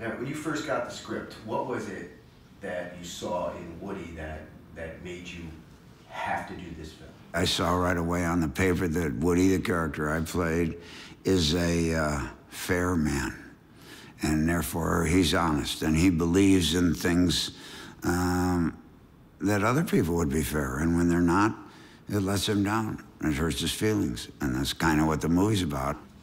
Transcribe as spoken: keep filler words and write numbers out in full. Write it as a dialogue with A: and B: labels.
A: Now, when you first got the script, what was it that you saw in Woody that, that made you have to do this film?
B: I saw right away on the paper that Woody, the character I played, is a uh, fair man. And therefore, he's honest, and he believes in things um, that other people would be fair. And when they're not, it lets him down. It hurts his feelings. And that's kind of what the movie's about.